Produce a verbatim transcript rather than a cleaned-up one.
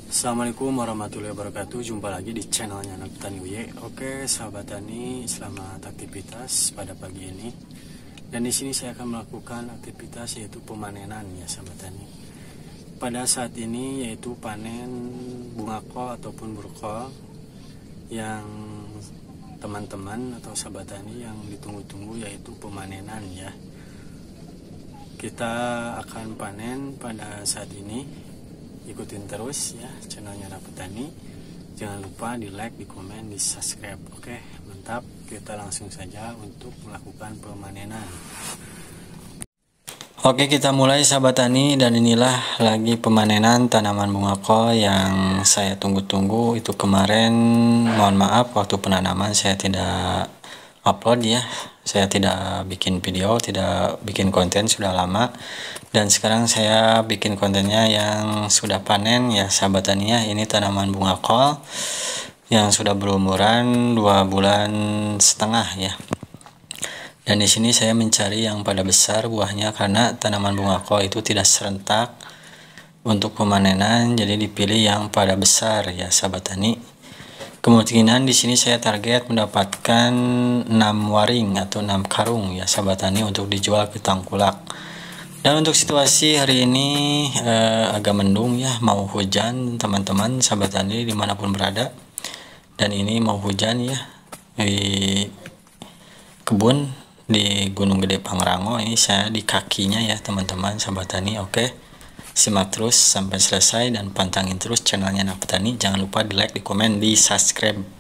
Assalamualaikum warahmatullahi wabarakatuh. Jumpa lagi di channelnya Anak Tani U Y. Oke, sahabat tani, selamat aktivitas pada pagi ini. Dan di sini saya akan melakukan aktivitas yaitu pemanenan ya sahabat tani. Pada saat ini yaitu panen bungakol ataupun burkol yang teman-teman atau sahabat tani yang ditunggu-tunggu yaitu pemanenan ya. Kita akan panen pada saat ini. Ikutin terus ya channelnya Anak Petani. Jangan lupa di like, di komen, di subscribe. Oke, mantap. Kita langsung saja untuk melakukan pemanenan. Oke, kita mulai sahabat tani, dan inilah lagi pemanenan tanaman bungakol yang saya tunggu-tunggu. Itu kemarin, mohon maaf waktu penanaman saya tidak upload ya. Saya tidak bikin video, tidak bikin konten sudah lama. Dan sekarang saya bikin kontennya yang sudah panen ya sahabat tani ya. Ini tanaman bungakol yang sudah berumuran dua bulan setengah ya. Dan di sini saya mencari yang pada besar buahnya karena tanaman bungakol itu tidak serentak untuk pemanenan, jadi dipilih yang pada besar ya sahabat tani. Kemungkinan di sini saya target mendapatkan enam waring atau enam karung ya sahabat tani untuk dijual ke Tangkulak. Dan untuk situasi hari ini eh, agak mendung ya, mau hujan teman-teman sahabat tani dimanapun berada. Dan ini mau hujan ya di kebun di Gunung Gede Pangrango. Ini saya di kakinya ya teman-teman sahabat tani. Oke, simak terus sampai selesai dan pantangin terus channelnya Anak Petani. Jangan lupa di like, di komen, di subscribe.